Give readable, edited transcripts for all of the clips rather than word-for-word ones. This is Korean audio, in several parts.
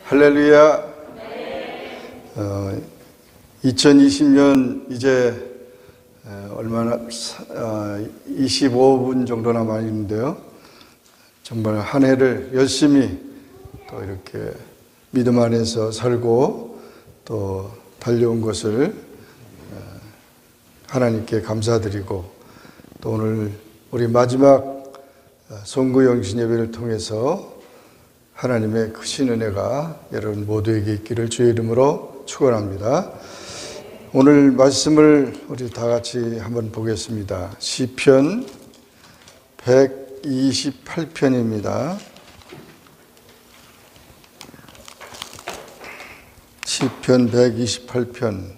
할렐루야. 2020년 이제 얼마나 25분 정도 남았는데요. 정말 한 해를 열심히 또 이렇게 믿음 안에서 살고 또 달려온 것을 하나님께 감사드리고, 또 오늘 우리 마지막 송구 영신 예배를 통해서 하나님의 크신 은혜가 여러분 모두에게 있기를 주의 이름으로 축원합니다. 오늘 말씀을 우리 다 같이 한번 보겠습니다. 시편 128편입니다. 시편 128편.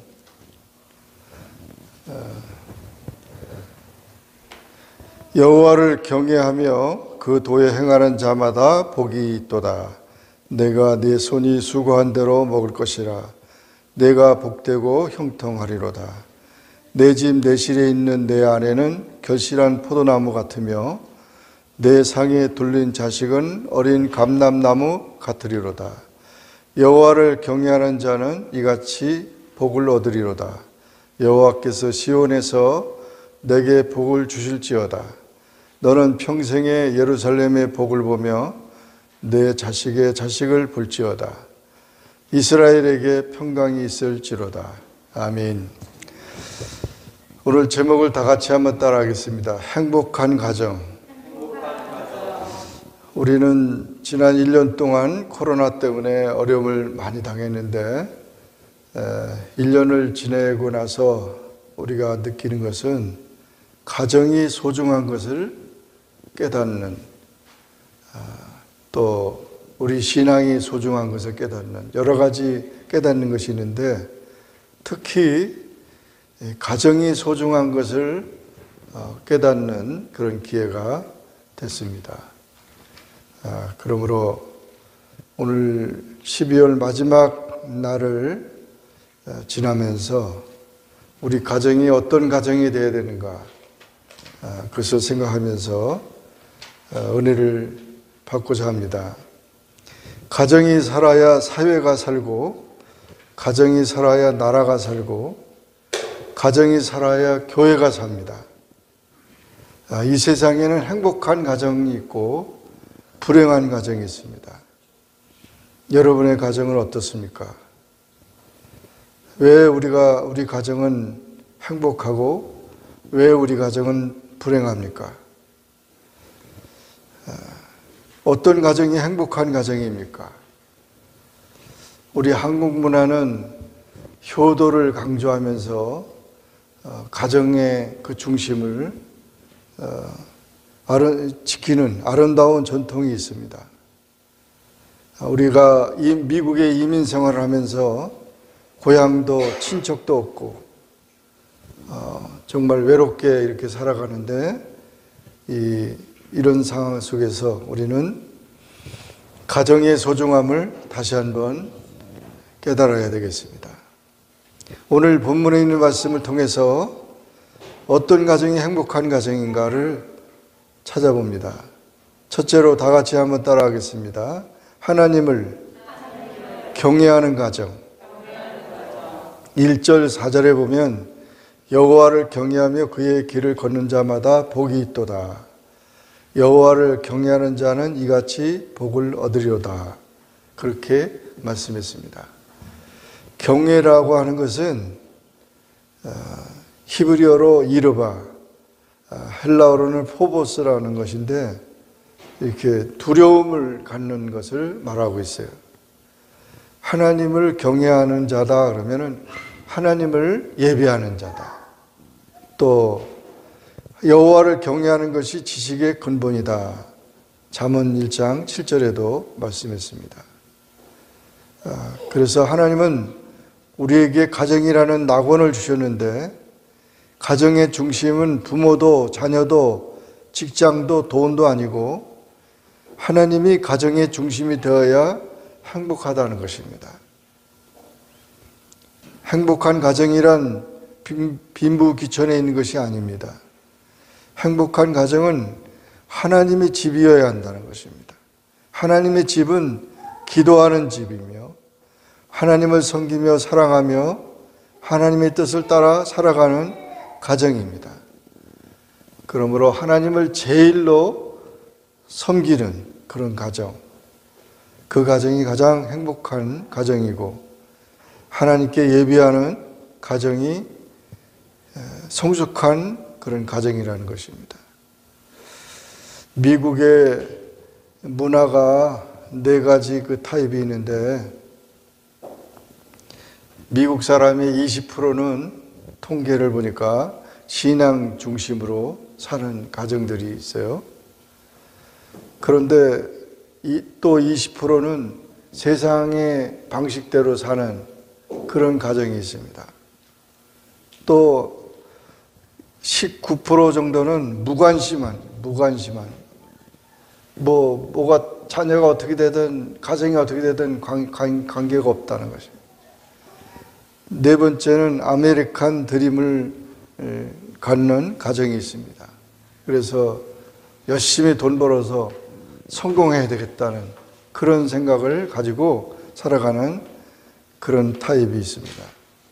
여호와를 경외하며 그 도에 행하는 자마다 복이 있도다. 내가 내 손이 수고한 대로 먹을 것이라. 내가 복되고 형통하리로다. 내 집 내실에 있는 내 아내는 결실한 포도나무 같으며 내 상에 둘린 자식은 어린 감람나무 같으리로다. 여호와를 경외하는 자는 이같이 복을 얻으리로다. 여호와께서 시온에서 내게 복을 주실지어다. 너는 평생에 예루살렘의 복을 보며 내 자식의 자식을 볼지어다. 이스라엘에게 평강이 있을지로다. 아멘. 오늘 제목을 다 같이 한번 따라하겠습니다. 행복한 가정. 우리는 지난 1년 동안 코로나 때문에 어려움을 많이 당했는데 1년을 지내고 나서 우리가 느끼는 것은 가정이 소중한 것을 깨닫는, 또 우리 신앙이 소중한 것을 깨닫는, 여러 가지 깨닫는 것이 있는데 특히 가정이 소중한 것을 깨닫는 그런 기회가 됐습니다. 그러므로 오늘 12월 마지막 날을 지나면서 우리 가정이 어떤 가정이 되어야 되는가, 그것을 생각하면서 은혜를 받고자 합니다. 가정이 살아야 사회가 살고, 가정이 살아야 나라가 살고, 가정이 살아야 교회가 삽니다. 이 세상에는 행복한 가정이 있고 불행한 가정이 있습니다. 여러분의 가정은 어떻습니까? 왜 우리 가정은 행복하고 왜 우리 가정은 불행합니까? 어떤 가정이 행복한 가정입니까? 우리 한국 문화는 효도를 강조하면서 가정의 그 중심을 지키는 아름다운 전통이 있습니다. 우리가 미국에 이민 생활을 하면서 고향도 친척도 없고 정말 외롭게 이렇게 살아가는데 이런 상황 속에서 우리는 가정의 소중함을 다시 한번 깨달아야 되겠습니다. 오늘 본문에 있는 말씀을 통해서 어떤 가정이 행복한 가정인가를 찾아봅니다. 첫째로 다 같이 한번 따라하겠습니다. 하나님을 경외하는 가정. 1절 4절에 보면 여호와를 경외하며 그의 길을 걷는 자마다 복이 있도다. 여호와를 경외하는 자는 이같이 복을 얻으리로다. 그렇게 말씀했습니다. 경외라고 하는 것은 히브리어로 이르바, 헬라어로는 포보스라는 것인데 이렇게 두려움을 갖는 것을 말하고 있어요. 하나님을 경외하는 자다 그러면은 하나님을 예배하는 자다. 또 여호와를 경외하는 것이 지식의 근본이다. 잠언 1장 7절에도 말씀했습니다. 그래서 하나님은 우리에게 가정이라는 낙원을 주셨는데 가정의 중심은 부모도 자녀도 직장도 돈도 아니고 하나님이 가정의 중심이 되어야 행복하다는 것입니다. 행복한 가정이란 빈부귀천에 있는 것이 아닙니다. 행복한 가정은 하나님의 집이어야 한다는 것입니다. 하나님의 집은 기도하는 집이며 하나님을 섬기며 사랑하며 하나님의 뜻을 따라 살아가는 가정입니다. 그러므로 하나님을 제일로 섬기는 그런 가정, 그 가정이 가장 행복한 가정이고 하나님께 예배하는 가정이 성숙한 그런 가정이라는 것입니다. 미국의 문화가 4가지 그 타입이 있는데 미국 사람의 20%는 통계를 보니까 신앙 중심으로 사는 가정들이 있어요. 그런데 또 20%는 세상의 방식대로 사는 그런 가정이 있습니다. 또 19% 정도는 무관심한 뭐가 자녀가 어떻게 되든 가정이 어떻게 되든 관계가 없다는 것입니다. 4번째는 아메리칸 드림을 갖는 가정이 있습니다. 그래서 열심히 돈 벌어서 성공해야 되겠다는 그런 생각을 가지고 살아가는 그런 타입이 있습니다.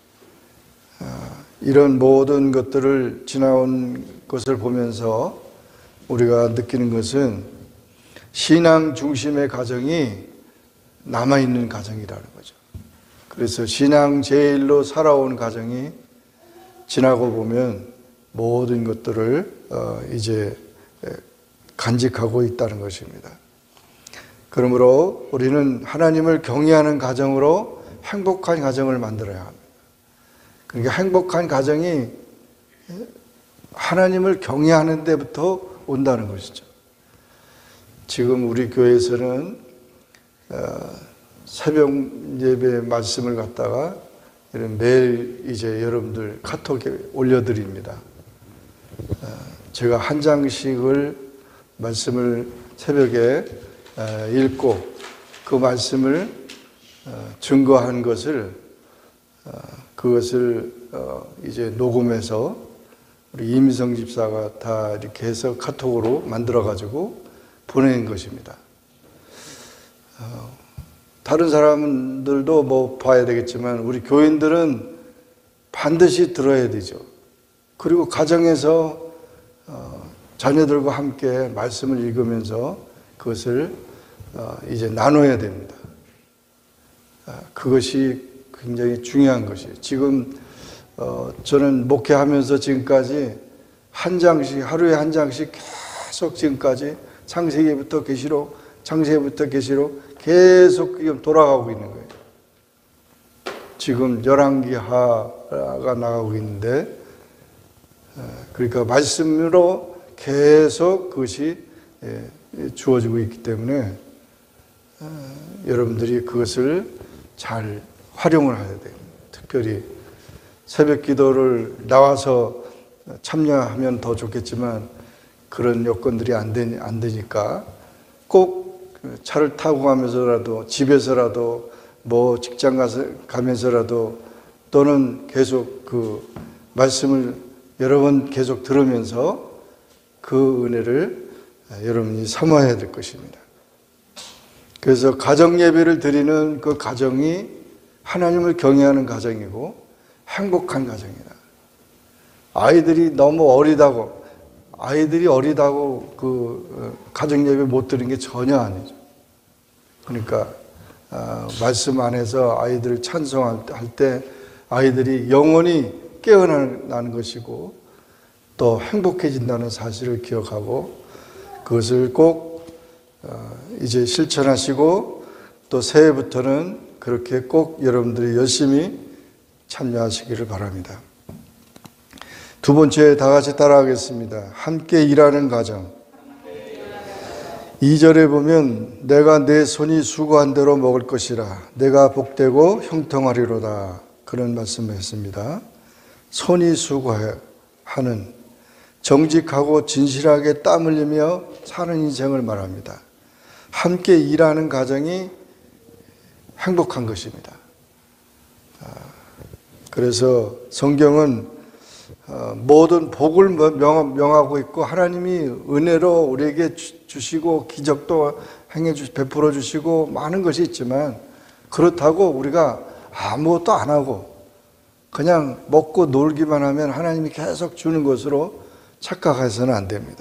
이런 모든 것들을 지나온 것을 보면서 우리가 느끼는 것은 신앙 중심의 가정이 남아있는 가정이라는 거죠. 그래서 신앙 제일로 살아온 가정이 지나고 보면 모든 것들을 이제 간직하고 있다는 것입니다. 그러므로 우리는 하나님을 경외하는 가정으로 행복한 가정을 만들어야 합니다. 그러니까 행복한 가정이 하나님을 경외하는 데부터 온다는 것이죠. 지금 우리 교회에서는 새벽 예배 말씀을 갖다가 매일 이제 여러분들 카톡에 올려드립니다. 제가 한 장씩을 말씀을 새벽에 읽고 그 말씀을 증거한 것을 그것을 이제 녹음해서 우리 이미성 집사가 다 이렇게 해서 카톡으로 만들어 가지고 보낸 것입니다. 다른 사람들도 뭐 봐야 되겠지만 우리 교인들은 반드시 들어야 되죠. 그리고 가정에서 자녀들과 함께 말씀을 읽으면서 그것을 이제 나눠야 됩니다. 그것이 굉장히 중요한 것이에요. 지금 저는 목회하면서 지금까지 한 장씩, 하루에 한 장씩 계속 지금까지 창세기부터 계시록, 창세기부터 계시록 계속 돌아가고 있는 거예요. 지금 열왕기하가 나가고 있는데, 그러니까 말씀으로 계속 그것이 주어지고 있기 때문에 여러분들이 그것을 잘 활용을 해야 돼요. 특별히 새벽 기도를 나와서 참여하면 더 좋겠지만 그런 여건들이 안 되니까 꼭 차를 타고 가면서라도 집에서라도 뭐 직장 가면서라도 또는 계속 그 말씀을 여러 번 계속 들으면서 그 은혜를 여러분이 삼아야 될 것입니다. 그래서 가정 예배를 드리는 그 가정이 하나님을 경외하는 가정이고 행복한 가정이다. 아이들이 너무 어리다고 그 가정 예배 못 드리는 게 전혀 아니죠. 그러니까 말씀 안에서 아이들을 찬송할 때 아이들이 영원히 깨어나는 것이고 또 행복해진다는 사실을 기억하고 그것을 꼭 이제 실천하시고 또 새해부터는 그렇게 꼭 여러분들이 열심히 참여하시기를 바랍니다. 두 번째, 다 같이 따라하겠습니다. 함께 일하는 가정. 2절에 보면 내가 내 손이 수고한 대로 먹을 것이라 내가 복되고 형통하리로다 그런 말씀을 했습니다. 손이 수고하는 정직하고 진실하게 땀 흘리며 사는 인생을 말합니다. 함께 일하는 가정이 행복한 것입니다. 그래서 성경은 모든 복을 명하고 있고 하나님이 은혜로 우리에게 주시고 기적도 베풀어 주시고 많은 것이 있지만 그렇다고 우리가 아무것도 안 하고 그냥 먹고 놀기만 하면 하나님이 계속 주는 것으로 착각해서는 안 됩니다.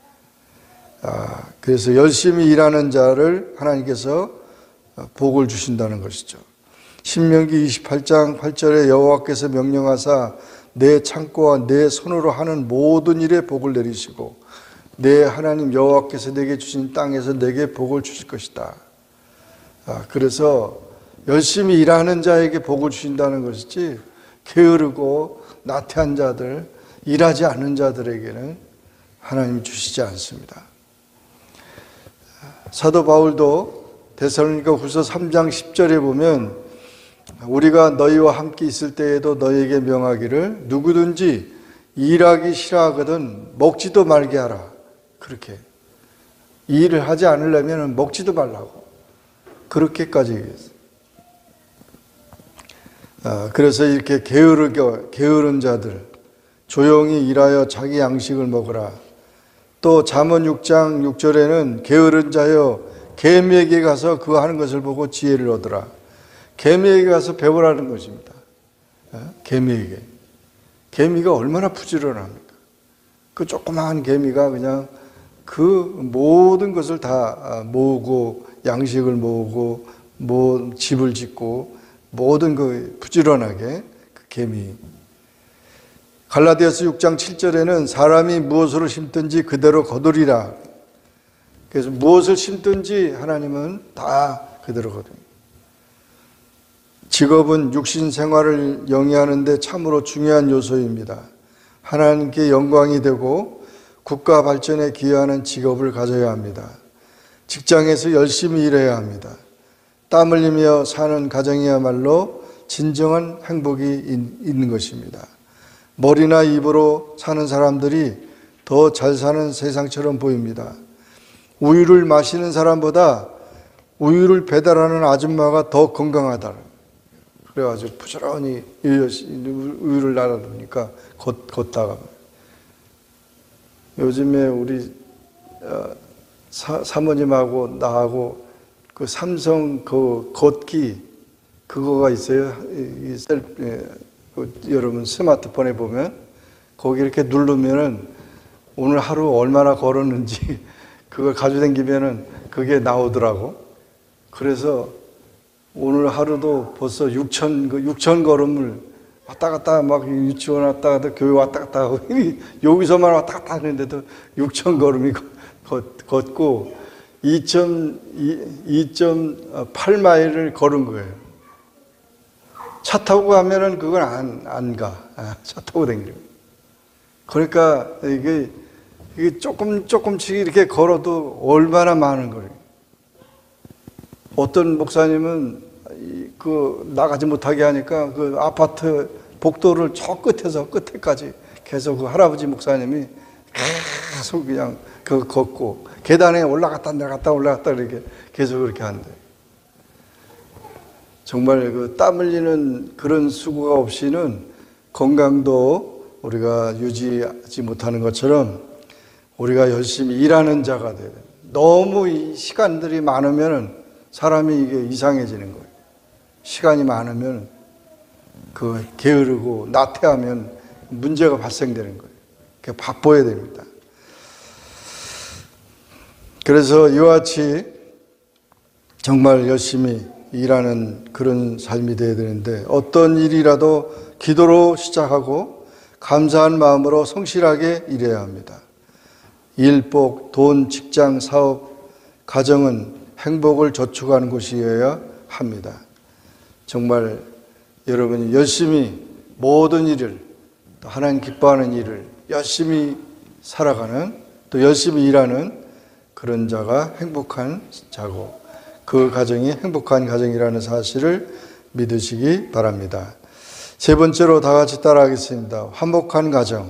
그래서 열심히 일하는 자를 하나님께서 복을 주신다는 것이죠. 신명기 28장 8절에 여호와께서 명령하사 내 창고와 내 손으로 하는 모든 일에 복을 내리시고 내 하나님 여호와께서 내게 주신 땅에서 내게 복을 주실 것이다. 그래서 열심히 일하는 자에게 복을 주신다는 것이지 게으르고 나태한 자들, 일하지 않는 자들에게는 하나님이 주시지 않습니다. 사도 바울도 데살로니가후서 3장 10절에 보면 우리가 너희와 함께 있을 때에도 너희에게 명하기를 누구든지 일하기 싫어하거든 먹지도 말게 하라. 그렇게 일을 하지 않으려면 먹지도 말라고 그렇게까지 얘기했어요. 그래서 이렇게 게으른 자들 조용히 일하여 자기 양식을 먹으라. 또 잠언 6장 6절에는 게으른 자여 개미에게 가서 그거 하는 것을 보고 지혜를 얻으라. 개미에게 가서 배우라는 것입니다. 개미에게. 개미가 얼마나 부지런합니까? 그 조그마한 개미가 그냥 그 모든 것을 다 모으고 양식을 모으고 집을 짓고 모든 그 부지런하게 그 개미. 갈라디아서 6장 7절에는 사람이 무엇으로 심든지 그대로 거두리라. 그래서 무엇을 심든지 하나님은 다 그대로 거둡니다. 직업은 육신 생활을 영위하는 데 참으로 중요한 요소입니다. 하나님께 영광이 되고 국가 발전에 기여하는 직업을 가져야 합니다. 직장에서 열심히 일해야 합니다. 땀 흘리며 사는 가정이야말로 진정한 행복이 있는 것입니다. 머리나 입으로 사는 사람들이 더 잘 사는 세상처럼 보입니다. 우유를 마시는 사람보다 우유를 배달하는 아줌마가 더 건강하다. 그래가지고 부지런히 우유를 날아다니까 걷다가 요즘에 우리 사모님하고 나하고 그 삼성 그 걷기 그거가 있어요. 여러분 스마트폰에 보면 거기 이렇게 누르면은 오늘 하루 얼마나 걸었는지 그걸 가지고 다니면은 그게 나오더라고. 그래서 오늘 하루도 벌써 6천 걸음을 왔다 갔다 막 유치원 왔다 갔다 교회 왔다 갔다 하고 여기서만 왔다 갔다 하는데도 6천 걸음이 걷고 2.8마일을 걸은 거예요. 차 타고 가면은 그건 안 가. 차 타고 다니는. 그러니까 이게 조금씩 이렇게 걸어도 얼마나 많은 거예요. 어떤 목사님은 그 나가지 못하게 하니까 그 아파트 복도를 저 끝에서 끝에까지 계속 그 할아버지 목사님이 계속 그냥 그 걷고 계단에 올라갔다 내려갔다 이렇게 계속 그렇게 한대. 정말 그 땀 흘리는 그런 수고가 없이는 건강도 우리가 유지하지 못하는 것처럼 우리가 열심히 일하는 자가 돼야 돼요. 너무 이 시간들이 많으면 사람이 이게 이상해지는 거예요. 시간이 많으면 그 게으르고 나태하면 문제가 발생되는 거예요. 그러니까 바빠야 됩니다. 그래서 이와 같이 정말 열심히 일하는 그런 삶이 되어야 되는데 어떤 일이라도 기도로 시작하고 감사한 마음으로 성실하게 일해야 합니다. 일복, 돈, 직장, 사업, 가정은 행복을 저축하는 곳이어야 합니다. 정말 여러분이 열심히 모든 일을 또 하나님 기뻐하는 일을 열심히 살아가는 또 열심히 일하는 그런 자가 행복한 자고 그 가정이 행복한 가정이라는 사실을 믿으시기 바랍니다. 세 번째로 다 같이 따라하겠습니다. 화목한 가정.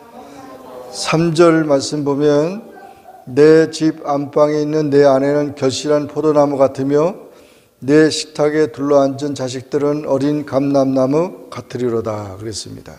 3절 말씀 보면 내 집 안방에 있는 내 아내는 결실한 포도나무 같으며 내 식탁에 둘러앉은 자식들은 어린 감람나무 같으리로다 그랬습니다.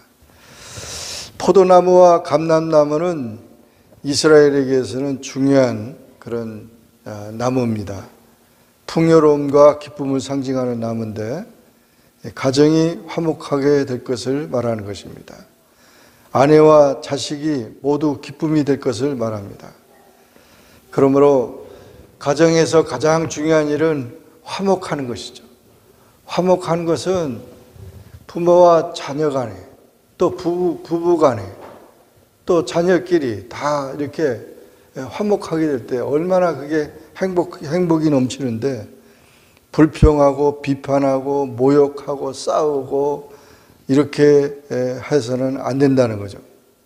포도나무와 감람나무는 이스라엘에게서는 중요한 그런 나무입니다. 풍요로움과 기쁨을 상징하는 나무인데 가정이 화목하게 될 것을 말하는 것입니다. 아내와 자식이 모두 기쁨이 될 것을 말합니다. 그러므로 가정에서 가장 중요한 일은 화목하는 것이죠. 화목한 것은 부모와 자녀 간에, 또 부부 간에, 또 자녀끼리 다 이렇게 화목하게 될 때 얼마나 그게 행복이 넘치는데, 불평하고 비판하고 모욕하고 싸우고 이렇게 해서는 안 된다는 거죠.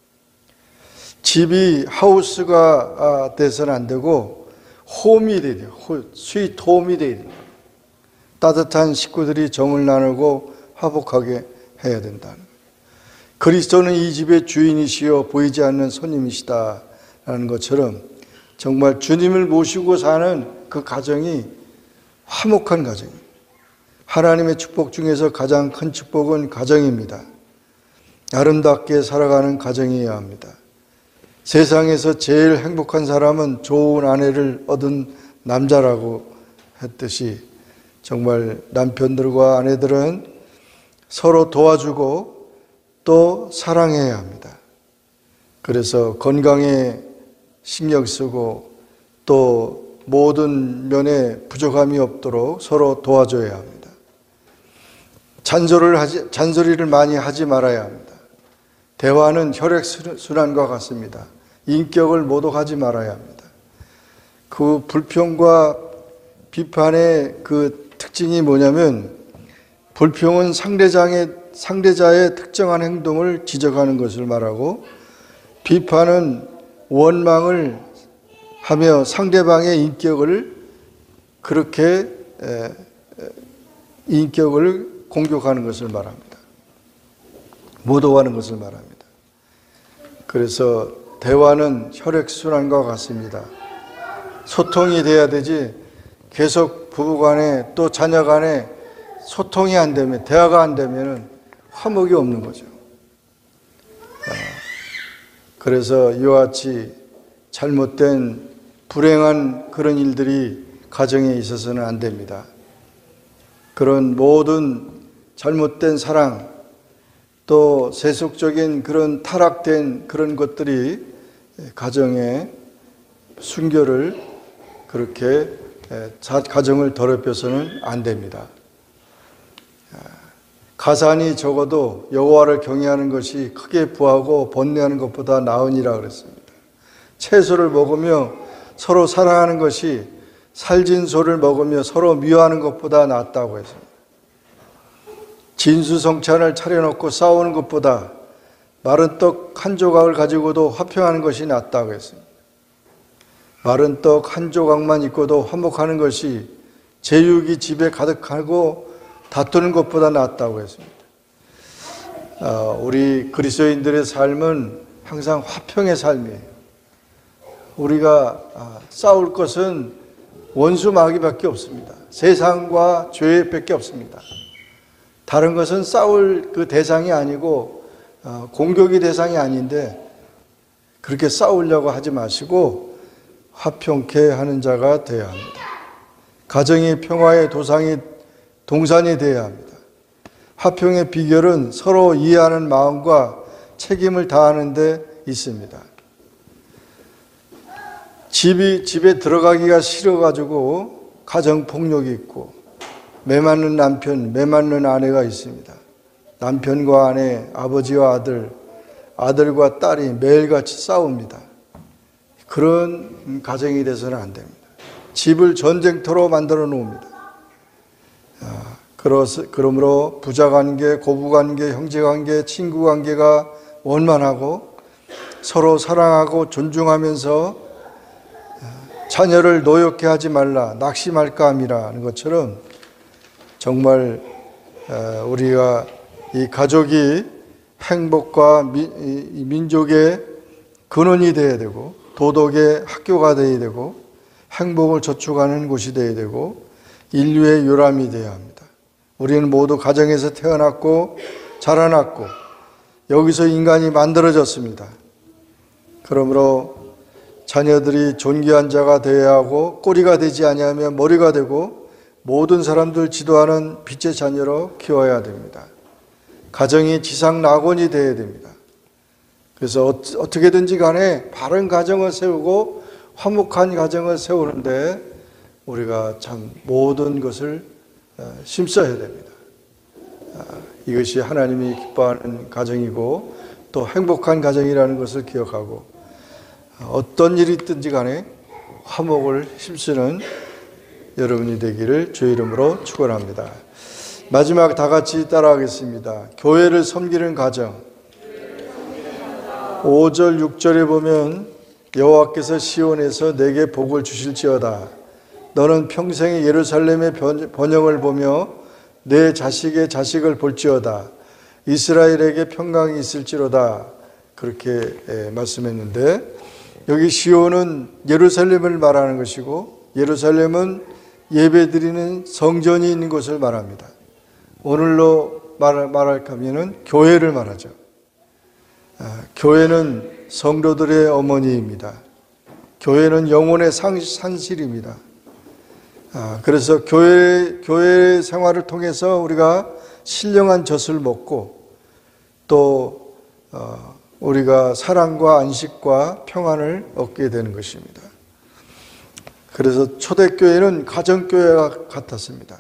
집이 하우스가 돼서는 안 되고 홈이 돼야 돼요. 스윗 홈이 돼야 돼요. 따뜻한 식구들이 정을 나누고 화목하게 해야 된다는 거예요. 그리스도는 이 집의 주인이시여 보이지 않는 손님이시다라는 것처럼 정말 주님을 모시고 사는 그 가정이 화목한 가정입니다. 하나님의 축복 중에서 가장 큰 축복은 가정입니다. 아름답게 살아가는 가정이어야 합니다. 세상에서 제일 행복한 사람은 좋은 아내를 얻은 남자라고 했듯이 정말 남편들과 아내들은 서로 도와주고 또 사랑해야 합니다. 그래서 건강에 신경 쓰고 또 모든 면에 부족함이 없도록 서로 도와줘야 합니다. 잔소리를 많이 하지 말아야 합니다. 대화는 혈액순환과 같습니다. 인격을 모독하지 말아야 합니다. 그 불평과 비판의 그 특징이 뭐냐면, 불평은 상대자의 특정한 행동을 지적하는 것을 말하고, 비판은 원망을 하며 상대방의 인격을 공격하는 것을 말합니다. 모독하는 것을 말합니다. 그래서 대화는 혈액순환과 같습니다. 소통이 돼야 되지, 계속 부부간에 또 자녀간에 소통이 안 되면, 대화가 안 되면 화목이 없는 거죠. 그래서 이와 같이 잘못된 불행한 그런 일들이 가정에 있어서는 안 됩니다. 그런 모든 잘못된 사랑, 또 세속적인 그런 타락된 그런 것들이 가정의 순결을 그렇게 가정을 더럽혀서는 안 됩니다. 가산이 적어도 여호와를 경외하는 것이 크게 부하고 번뇌하는 것보다 나으니라 그랬습니다. 채소를 먹으며 서로 사랑하는 것이 살진 소를 먹으며 서로 미워하는 것보다 낫다고 했습니다. 진수성찬을 차려놓고 싸우는 것보다 마른 떡 한 조각을 가지고도 화평하는 것이 낫다고 했습니다. 마른 떡 한 조각만 있고도 화목하는 것이 제육이 집에 가득하고 다투는 것보다 낫다고 했습니다. 우리 그리스도인들의 삶은 항상 화평의 삶이에요. 우리가 싸울 것은 원수 마귀밖에 없습니다. 세상과 죄밖에 없습니다. 다른 것은 싸울 그 대상이 아니고 공격의 대상이 아닌데, 그렇게 싸우려고 하지 마시고 화평케 하는 자가 되어야 합니다. 가정이 평화의 동산이 되어야 합니다. 화평의 비결은 서로 이해하는 마음과 책임을 다하는 데 있습니다. 집에 들어가기가 싫어가지고 가정폭력이 있고, 매맞는 남편, 매맞는 아내가 있습니다. 남편과 아내, 아버지와 아들, 아들과 딸이 매일같이 싸웁니다. 그런 가정이 돼서는 안 됩니다. 집을 전쟁터로 만들어 놓습니다. 그러므로 부자관계, 고부관계, 형제관계, 친구관계가 원만하고 서로 사랑하고 존중하면서 자녀를 노엽게 하지 말라, 낙심할까 함이라는 것처럼 정말 우리가 이 가족이 행복과 민족의 근원이 되어야 되고, 도덕의 학교가 되어야 되고, 행복을 저축하는 곳이 되어야 되고, 인류의 요람이 되어야 합니다. 우리는 모두 가정에서 태어났고 자라났고 여기서 인간이 만들어졌습니다. 그러므로 자녀들이 존귀한 자가 되어야 하고 꼬리가 되지 아니하면 머리가 되고 모든 사람들 지도하는 빛의 자녀로 키워야 됩니다. 가정이 지상 낙원이 되어야 됩니다. 그래서 어떻게든지 간에 바른 가정을 세우고 화목한 가정을 세우는데 우리가 참 모든 것을 힘써야 됩니다. 이것이 하나님이 기뻐하는 가정이고 또 행복한 가정이라는 것을 기억하고 어떤 일이 있든지 간에 화목을 힘쓰는 여러분이 되기를 주의 이름으로 축원합니다. 마지막 다 같이 따라하겠습니다. 교회를 섬기는 가정. 5절 6절에 보면 여호와께서 시온에서 내게 복을 주실지어다. 너는 평생에 예루살렘의 번영을 보며 내 자식의 자식을 볼지어다. 이스라엘에게 평강이 있을지로다. 그렇게 말씀했는데 여기 시온은 예루살렘을 말하는 것이고 예루살렘은 예배드리는 성전이 있는 곳을 말합니다. 오늘로 말할까면은 교회를 말하죠. 교회는 성도들의 어머니입니다. 교회는 영혼의 산실입니다. 그래서 교회 생활을 통해서 우리가 신령한 젖을 먹고 또 우리가 사랑과 안식과 평안을 얻게 되는 것입니다. 그래서 초대교회는 가정교회와 같았습니다.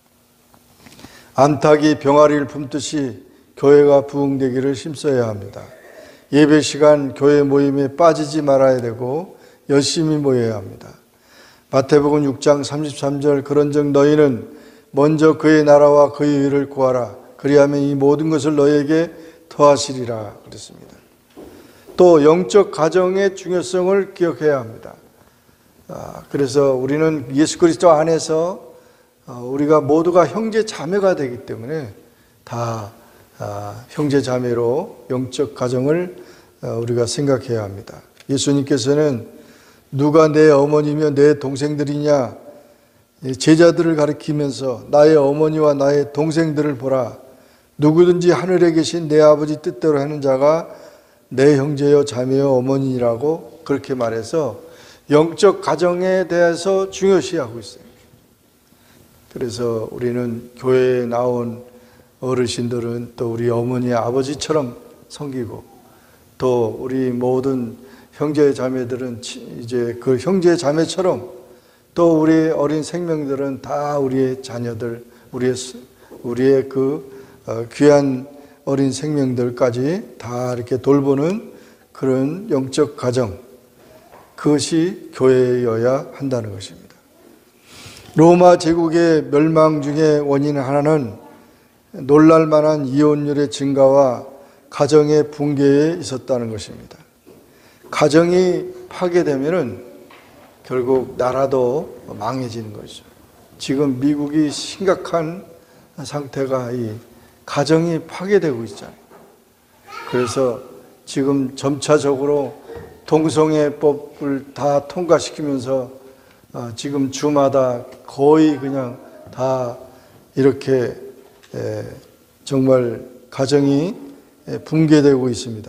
암탉이 병아리를 품듯이 교회가 부흥되기를 힘써야 합니다. 예배 시간 교회 모임에 빠지지 말아야 되고 열심히 모여야 합니다. 마태복음 6장 33절 그런즉 너희는 먼저 그의 나라와 그의 의를 구하라. 그리하면 이 모든 것을 너희에게 더하시리라 그랬습니다. 또 영적 가정의 중요성을 기억해야 합니다. 그래서 우리는 예수 그리스도 안에서 우리가 모두가 형제 자매가 되기 때문에 다 형제 자매로 영적 가정을 우리가 생각해야 합니다. 예수님께서는 누가 내 어머니며 내 동생들이냐 제자들을 가리키면서 나의 어머니와 나의 동생들을 보라. 누구든지 하늘에 계신 내 아버지 뜻대로 하는 자가 내 형제여 자매여 어머니라고 그렇게 말해서 영적 가정에 대해서 중요시하고 있어요. 그래서 우리는 교회에 나온 어르신들은 또 우리 어머니 아버지처럼 섬기고 또 우리 모든 형제 자매들은 이제 그 형제 자매처럼 또 우리 어린 생명들은 다 우리의 자녀들, 우리의 그 귀한 어린 생명들까지 다 이렇게 돌보는 그런 영적 가정, 그것이 교회여야 한다는 것입니다. 로마 제국의 멸망 중에 원인 하나는 놀랄만한 이혼율의 증가와 가정의 붕괴에 있었다는 것입니다. 가정이 파괴되면은 결국 나라도 망해지는 것이죠. 지금 미국이 심각한 상태가 이 가정이 파괴되고 있잖아요. 그래서 지금 점차적으로 동성애법을 다 통과시키면서 지금 주마다 거의 그냥 다 이렇게 정말 가정이 붕괴되고 있습니다.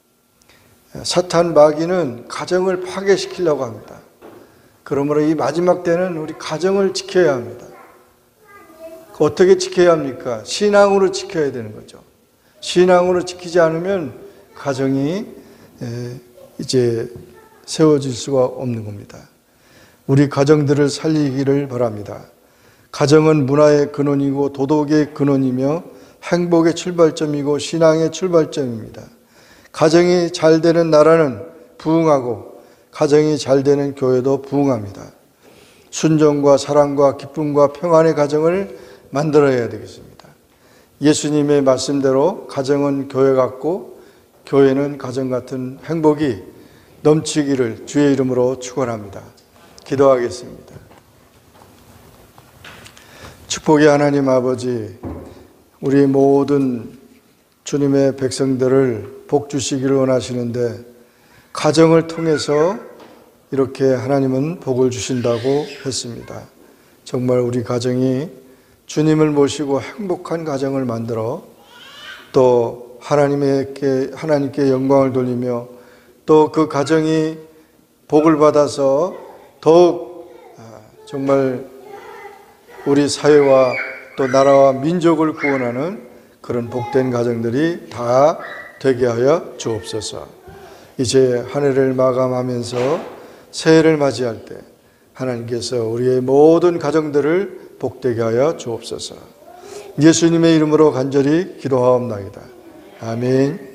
사탄 마귀는 가정을 파괴시키려고 합니다. 그러므로 이 마지막 때는 우리 가정을 지켜야 합니다. 어떻게 지켜야 합니까? 신앙으로 지켜야 되는 거죠. 신앙으로 지키지 않으면 가정이 이제 세워질 수가 없는 겁니다. 우리 가정들을 살리기를 바랍니다. 가정은 문화의 근원이고 도덕의 근원이며 행복의 출발점이고 신앙의 출발점입니다. 가정이 잘 되는 나라는 부흥하고 가정이 잘 되는 교회도 부흥합니다. 순종과 사랑과 기쁨과 평안의 가정을 만들어야 되겠습니다. 예수님의 말씀대로 가정은 교회 같고 교회는 가정 같은 행복이 넘치기를 주의 이름으로 축원합니다. 기도하겠습니다. 축복의 하나님 아버지, 우리 모든 주님의 백성들을 복 주시기를 원하시는데 가정을 통해서 이렇게 하나님은 복을 주신다고 했습니다. 정말 우리 가정이 주님을 모시고 행복한 가정을 만들어 또 하나님께 영광을 돌리며 또 그 가정이 복을 받아서 더욱 정말 우리 사회와 또 나라와 민족을 구원하는 그런 복된 가정들이 다 되게 하여 주옵소서. 이제 한 해를 마감하면서 새해를 맞이할 때 하나님께서 우리의 모든 가정들을 복되게 하여 주옵소서. 예수님의 이름으로 간절히 기도하옵나이다. 아멘.